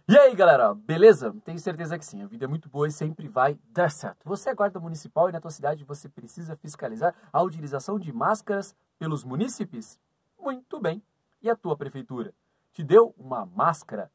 E aí, galera, beleza? Tenho certeza que sim, a vida é muito boa e sempre vai dar certo. Você é guarda municipal e na tua cidade você precisa fiscalizar a utilização de máscaras pelos munícipes? Muito bem. E a tua prefeitura? Te deu uma máscara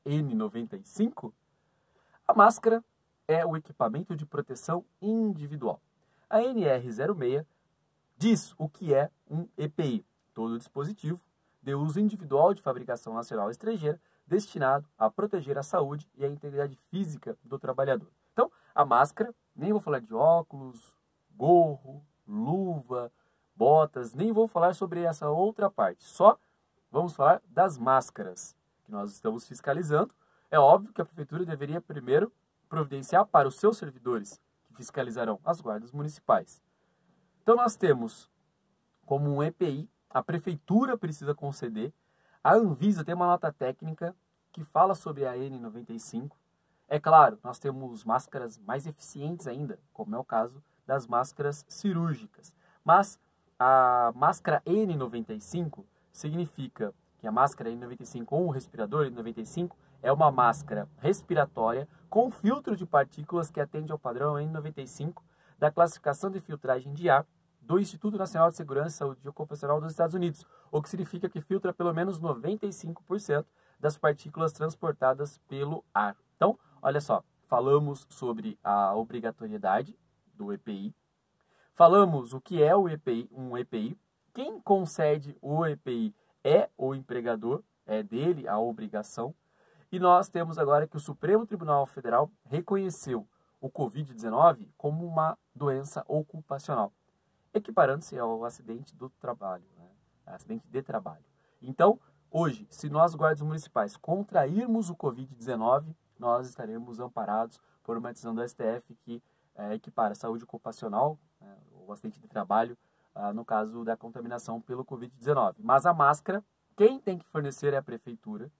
N95? A máscara é o equipamento de proteção individual. A NR06 diz o que é um EPI, todo dispositivo de uso individual de fabricação nacional ou estrangeira destinado a proteger a saúde e a integridade física do trabalhador. Então, a máscara, nem vou falar de óculos, gorro, luva, botas, nem vou falar sobre essa outra parte, só vamos falar das máscaras que nós estamos fiscalizando. É óbvio que a prefeitura deveria primeiro providenciar para os seus servidores, que fiscalizarão as guardas municipais. Então, nós temos como um EPI, a prefeitura precisa conceder. A Anvisa tem uma nota técnica que fala sobre a N95. É claro, nós temos máscaras mais eficientes ainda, como é o caso das máscaras cirúrgicas. Mas a máscara N95 significa que a máscara N95 ou o respirador N95 é uma máscara respiratória com filtro de partículas que atende ao padrão N95 da classificação de filtragem de ar do Instituto Nacional de Segurança e Saúde Ocupacional dos Estados Unidos, o que significa que filtra pelo menos 95% das partículas transportadas pelo ar. Então, olha só, falamos sobre a obrigatoriedade do EPI, falamos o que é o EPI, um EPI, quem concede o EPI é o empregador, é dele a obrigação, e nós temos agora que o Supremo Tribunal Federal reconheceu o Covid-19 como uma doença ocupacional, equiparando-se ao acidente do trabalho, né? Acidente de trabalho. Então, hoje, se nós, guardas municipais, contrairmos o Covid-19, nós estaremos amparados por uma decisão do STF que equipara a saúde ocupacional, né, o acidente de trabalho, no caso da contaminação pelo Covid-19. Mas a máscara, quem tem que fornecer é a prefeitura,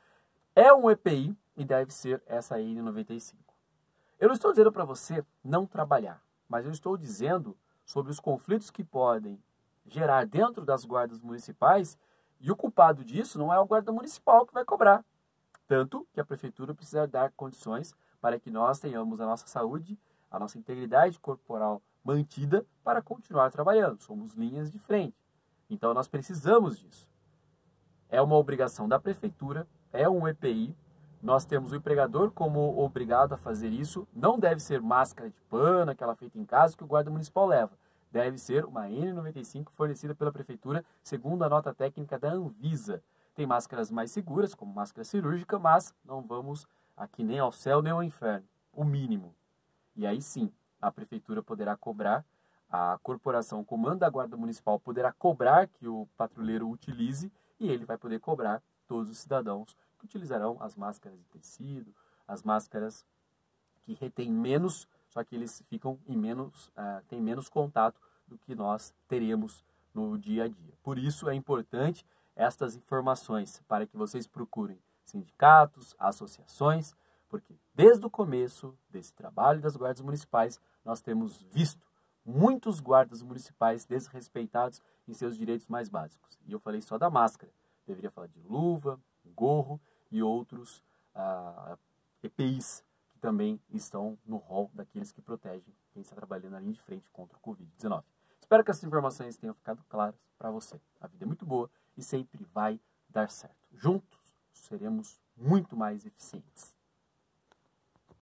é um EPI e deve ser essa N95. Eu não estou dizendo para você não trabalhar, mas eu estou dizendo sobre os conflitos que podem gerar dentro das guardas municipais, e o culpado disso não é o guarda municipal que vai cobrar. Tanto que a prefeitura precisa dar condições para que nós tenhamos a nossa saúde, a nossa integridade corporal mantida para continuar trabalhando. Somos linhas de frente. Então nós precisamos disso. É uma obrigação da prefeitura, é um EPI. Nós temos o empregador como obrigado a fazer isso. Não deve ser máscara de pano, aquela feita em casa que o guarda municipal leva. Deve ser uma N95 fornecida pela prefeitura, segundo a nota técnica da Anvisa. Tem máscaras mais seguras, como máscara cirúrgica, mas não vamos aqui nem ao céu nem ao inferno. O mínimo. E aí sim, a prefeitura poderá cobrar, a corporação, o comando da guarda municipal poderá cobrar que o patrulheiro utilize e ele vai poder cobrar todos os cidadãos que utilizarão as máscaras de tecido, as máscaras que retêm menos, só que eles ficam em menos, têm menos contato do que nós teremos no dia a dia. Por isso é importante estas informações para que vocês procurem sindicatos, associações, porque desde o começo desse trabalho das guardas municipais, nós temos visto muitos guardas municipais desrespeitados em seus direitos mais básicos. E eu falei só da máscara, deveria falar de luva, gorro e outros EPIs que também estão no rol daqueles que protegem quem está trabalhando na linha de frente contra o Covid-19. Espero que essas informações tenham ficado claras para você. A vida é muito boa e sempre vai dar certo. Juntos seremos muito mais eficientes.